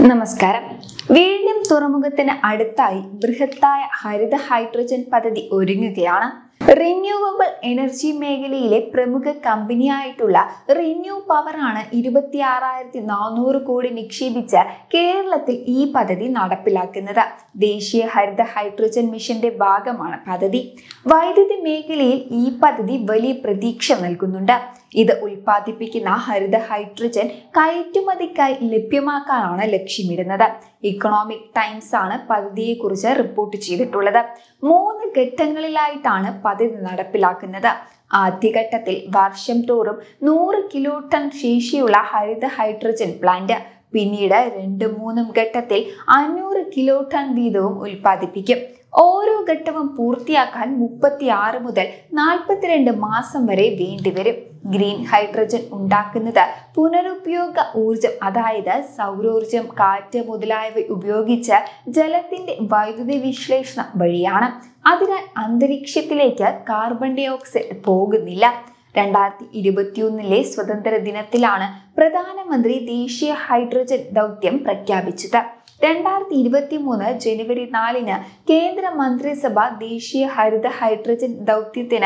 നമസ്കാരം. വിഴിഞ്ഞം തുറമുഖത്തിന് അടുത്തായി ബൃഹത്തായ ഹരിത ഹൈഡ്രജൻ പദ്ധതി ഒരുങ്ങുകയാണ്. റിന്യൂവബിൾ എനർജി മേഖലയിലെ പ്രമുഖ കമ്പനിയായിട്ടുള്ള റിന്യൂ പവർ ആണ് 26,400 കോടി നിക്ഷേപിച്ച് കേരളത്തിൽ ഈ പദ്ധതി നടപ്പിലാക്കുന്നത്. ദേശീയ ഹരിത ഹൈഡ്രജൻ മിഷന്റെ ഭാഗമാണ് പദ്ധതി. വൈദ്യുതി മേഖലയിൽ ഈ പദ്ധതി വലിയ പ്രതീക്ഷ നൽകുന്നുണ്ട്. ഇത് ഉൽപ്പാദിപ്പിക്കുന്ന ഹരിത ഹൈഡ്രജൻ കയറ്റുമതിക്കായി ലഭ്യമാക്കാനാണ് ലക്ഷ്യമിടുന്നത്. ഇക്കണോമിക് ടൈംസ് ആണ് പദ്ധതിയെക്കുറിച്ച് റിപ്പോർട്ട് ചെയ്തിട്ടുള്ളത്. 3 ഘട്ടങ്ങളിലായിട്ടാണ് പദ്ധതി നടപ്പിലാക്കുന്നത്. ആദ്യഘട്ടത്തിൽ വർഷം തോറും 100 കിലോ ടൺ ശേഷിയുള്ള ഹരിത ഹൈഡ്രജൻ പ്ലാന്റ്, പിന്നീട് 2-3 ഘട്ടത്തിൽ 500 കിലോ ടൺ വീതവും ഉൽപ്പാദിപ്പിക്കും. ഓരോ ഘട്ടവും പൂർത്തിയാക്കാൻ 36 മുതൽ 42 മാസം വരെ വേണ്ടിവരും. ഗ്രീൻ ഹൈഡ്രജൻ ഉണ്ടാക്കുന്നത് പുനരുപയോഗ ഊർജം, അതായത് സൗരോർജം, കാറ്റ് മുതലായവ ഉപയോഗിച്ച് ജലത്തിന്റെ വൈദ്യുതി വിശ്ലേഷണം വഴിയാണ്. അതിനാൽ അന്തരീക്ഷത്തിലേക്ക് കാർബൺ ഡൈ ഓക്സൈഡ് പോകുന്നില്ല. 2021 സ്വതന്ത്ര ദിനത്തിലാണ് പ്രധാനമന്ത്രി ദേശീയ ഹൈഡ്രജൻ ദൗത്യം പ്രഖ്യാപിച്ചത്. 2023 ജനുവരി 4 കേന്ദ്ര മന്ത്രിസഭ ദേശീയ ഹരിത ഹൈഡ്രജൻ ദൗത്യത്തിന്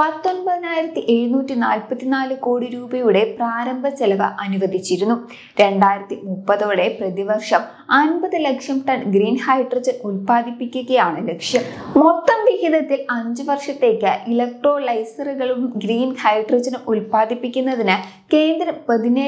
19,744 കോടി രൂപയുടെ പ്രാരംഭ ചെലവ് അനുവദിച്ചിരുന്നു. 2030 പ്രതിവർഷം 50 ലക്ഷം ടൺ ഗ്രീൻ ഹൈഡ്രജൻ ഉൽപ്പാദിപ്പിക്കുകയാണ് ലക്ഷ്യം. മൊത്തം വിഹിതത്തിൽ 5 വർഷത്തേക്ക് ഇലക്ട്രോലൈസറുകളും ഗ്രീൻ ഹൈഡ്രജനും ഉൽപ്പാദിപ്പിക്കുന്നതിന് കേന്ദ്രം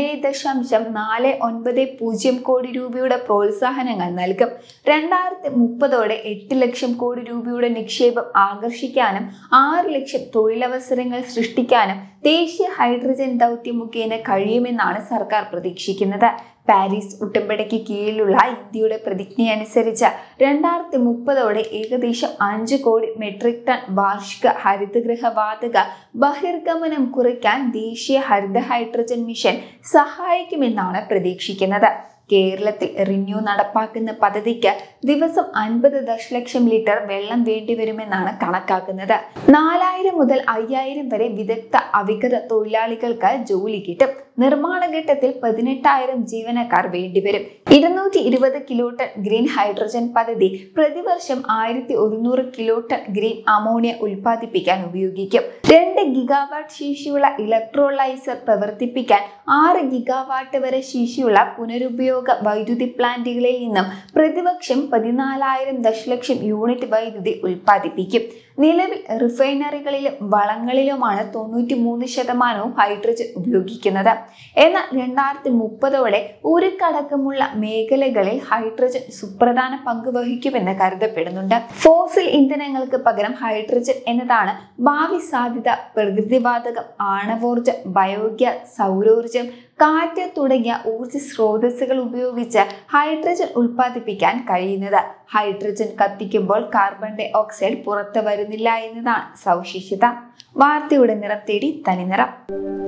17.490 കോടി രൂപയുടെ പ്രോത്സാഹനങ്ങൾ നൽകും. 2030 8 ലക്ഷം കോടി രൂപയുടെ നിക്ഷേപം ആകർഷിക്കാനും 6 ലക്ഷം തൊഴിലവസരങ്ങൾ സൃഷ്ടിക്കാനും ദേശീയ ഹൈഡ്രജൻ ദൗത്യം മുഖേന കഴിയുമെന്നാണ് സർക്കാർ പ്രതീക്ഷിക്കുന്നത്. പാരീസ് ഉടമ്പടിക്ക് കീഴിലുള്ള ഇന്ത്യയുടെ പ്രതിജ്ഞയനുസരിച്ച് 2030 ഏകദേശം 5 കോടി മെട്രിക് ടൺ വാർഷിക ഹരിതഗൃഹ വാതക ബഹിർഗമനം കുറയ്ക്കാൻ ദേശീയ ഹരിത ഹൈഡ്രജൻ മിഷൻ സഹായിക്കുമെന്നാണ് പ്രതീക്ഷിക്കുന്നത്. കേരളത്തിൽ റിന്യൂ നടപ്പാക്കുന്ന പദ്ധതിക്ക് ദിവസം 50 ദശലക്ഷം ലിറ്റർ വെള്ളം വേണ്ടിവരുമെന്നാണ് കണക്കാക്കുന്നത്. 4,000 മുതൽ 5,000 വരെ വിദഗ്ധ അവികത തൊഴിലാളികൾക്ക് ജോലി കിട്ടും. നിർമ്മാണ ഘട്ടത്തിൽ 18,000 ജീവനക്കാർ വേണ്ടിവരും. 220 കിലോ ടൺ ഗ്രീൻ ഹൈഡ്രജൻ പദ്ധതി പ്രതിവർഷം 1,100 കിലോ ടൺ ഗ്രീൻ അമോണിയ ഉൽപ്പാദിപ്പിക്കാൻ ഉപയോഗിക്കും. 2 ഗിഗാവാട്ട് ശേഷിയുള്ള ഇലക്ട്രോലൈസർ പ്രവർത്തിപ്പിക്കാൻ 6 ഗിഗാവാട്ട് വരെ ശേഷിയുള്ള പുനരുപയോഗ വൈദ്യുതി പ്ലാന്റുകളിൽ നിന്നും പ്രതിവർഷം 14,000 ദശലക്ഷം യൂണിറ്റ് വൈദ്യുതി ഉൽപ്പാദിപ്പിക്കും. നിലവിൽ റിഫൈനറികളിലും വളങ്ങളിലുമാണ് 93% ഹൈഡ്രജൻ ഉപയോഗിക്കുന്നത്. എന്നാൽ 2030 ഉരുക്കടക്കമുള്ള മേഖലകളിൽ ഹൈഡ്രജൻ സുപ്രധാന പങ്ക് വഹിക്കുമെന്ന് കരുതപ്പെടുന്നുണ്ട്. ഫോസിൽ ഇന്ധനങ്ങൾക്ക് പകരം ഹൈഡ്രജൻ എന്നതാണ് ഭാവി സാധ്യത. പ്രകൃതിവാതകം, ആണവോർജം, ബയോഗ്യാസ്, സൗരോർജം, കാറ്റ് തുടങ്ങിയ ഊർജ സ്രോതസ്സുകൾ ഉപയോഗിച്ച് ഹൈഡ്രജൻ ഉൽപ്പാദിപ്പിക്കാൻ കഴിയുന്നത്. ഹൈഡ്രജൻ കത്തിക്കുമ്പോൾ കാർബൺ ഡൈ ഓക്സൈഡ് പുറത്തു വരുന്നില്ല എന്നതാണ് സവിശേഷത. വാർത്തയുടെ നിറം തേടി തനിനിറം.